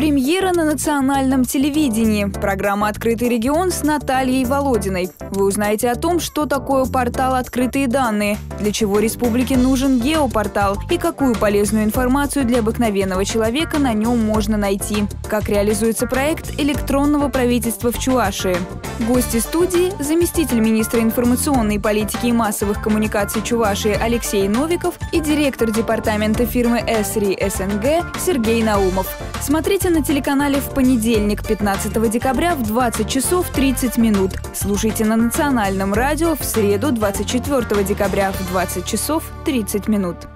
Премьера на национальном телевидении. Программа «Открытый регион» с Натальей Володиной. Вы узнаете о том, что такое портал «Открытые данные», для чего республике нужен геопортал и какую полезную информацию для обыкновенного человека на нем можно найти. Как реализуется проект электронного правительства в Чувашии. Гости студии – заместитель министра информационной политики и массовых коммуникаций Чувашии Алексей Новиков и директор департамента фирмы «Эсри СНГ» Сергей Наумов. Смотрите на телеканале в понедельник, 15 декабря в 20 часов 30 минут. Слушайте на национальном радио в среду, 24 декабря в 20 часов 30 минут.